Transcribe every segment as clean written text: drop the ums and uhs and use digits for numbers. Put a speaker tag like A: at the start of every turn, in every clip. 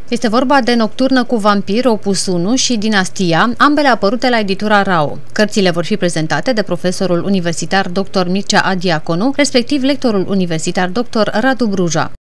A: Este vorba de Nocturnă cu vampir, opus 1 și Dinastia, ambele apărute la editura Rao. Cărțile vor fi prezentate de profesorul universitar dr. Mircea Adiaconu, respectiv lectorul universitar dr. Radu Bruja.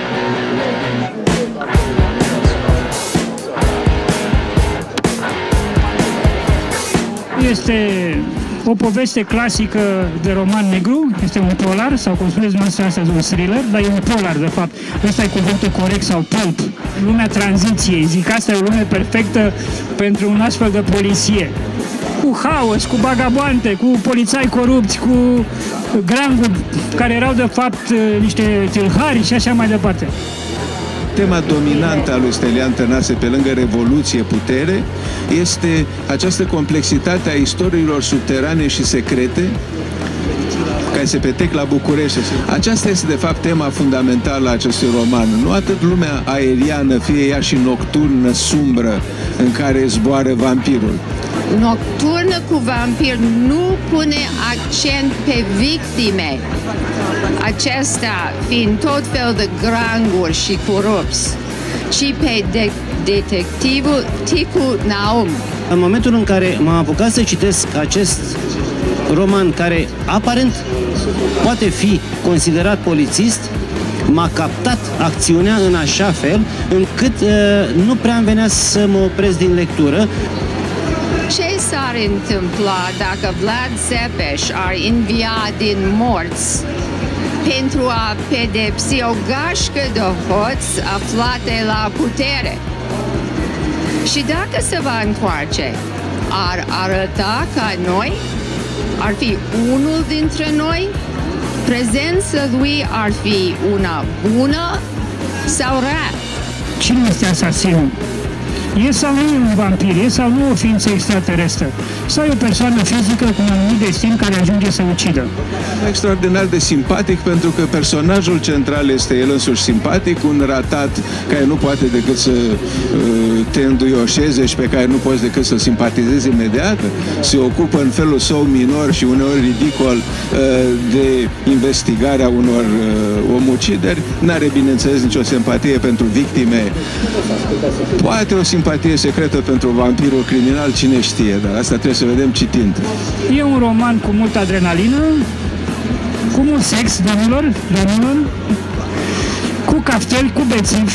B: Este o poveste clasică de roman negru, este un polar, sau cum spuneți noastră astăzi, un thriller, dar e un polar, de fapt. Ăsta e cuvântul corect, sau pulp. Lumea tranziției, zic, asta e o lume perfectă pentru un astfel de poliție. Cu haos, cu bagaboante, cu polițai corupți, cu granguri care erau, de fapt, niște tâlhari și așa mai departe.
C: Tema dominantă a lui Stelian Tănase, pe lângă revoluție, putere, este această complexitate a istoriilor subterane și secrete care se petrec la București. Aceasta este, de fapt, tema fundamentală a acestui roman. Nu atât lumea aeriană, fie ea și nocturnă, sumbră, în care zboară vampirul.
D: Nocturnă cu vampir nu pune accent pe victime, acesta fiind tot fel de granguri și corupți, ci pe detectivul Ticu Naum.
E: În momentul în care m-am apucat să citesc acest roman, care aparent poate fi considerat polițist, m-a captat acțiunea în așa fel încât nu prea îmi venea să mă opresc din lectură.
D: Ce s-ar întâmpla dacă Vlad Țepeș ar învia din morți pentru a pedepsi o gașcă de hoți aflate la putere? Și dacă se va întoarce, ar arăta ca noi? Ar fi unul dintre noi? Prezența lui ar fi una bună sau rea?
B: Cine este asasinul? E sau nu un vampir? E sau nu o ființă extraterestră? Sau e o persoană fizică cu un anumit destin care ajunge să ucidă?
C: Extraordinar de simpatic, pentru că personajul central este el însuși simpatic, un ratat care nu poate decât să te înduioșeze și pe care nu poți decât să simpatizezi imediat. Se ocupă în felul său minor și uneori ridicol de investigarea unor omucideri. N-are, bineînțeles, nicio simpatie pentru victime. Poate o simpatie secretă pentru vampirul criminal, cine știe, dar asta trebuie să vedem citind.
B: E un roman cu multă adrenalină, cu mult sex, domnilor, cu caftel, cu bețivi,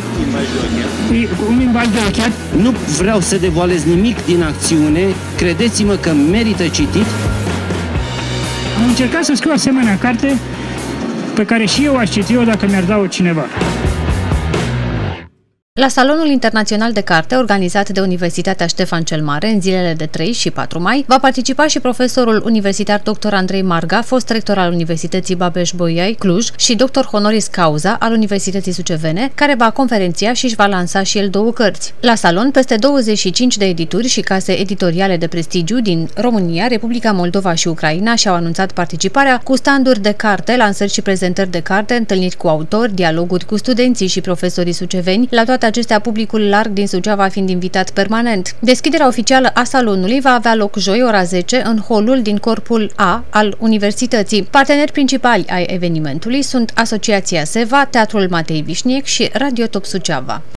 B: un limbaj de ochiat.
E: Nu vreau să devoalez nimic din acțiune, credeți-mă că merită citit.
B: Am încercat să scriu asemenea carte pe care și eu aș citi-o dacă mi-ar da-o cineva.
A: La Salonul Internațional de Carte, organizat de Universitatea Ștefan cel Mare în zilele de 3 și 4 mai, va participa și profesorul universitar dr. Andrei Marga, fost rector al Universității Babeș-Bolyai, Cluj, și dr. honoris causa al Universității Sucevene, care va conferenția și își va lansa și el 2 cărți. La salon, peste 25 de edituri și case editoriale de prestigiu din România, Republica Moldova și Ucraina și-au anunțat participarea cu standuri de carte, lansări și prezentări de carte, întâlniri cu autori, dialoguri cu studenții și profesorii suceveni. La toate acestea, publicul larg din Suceava fiind invitat permanent. Deschiderea oficială a salonului va avea loc joi, ora 10, în holul din corpul A al Universității. Parteneri principali ai evenimentului sunt Asociația SEVA, Teatrul Matei Vișniec și Radio Top Suceava.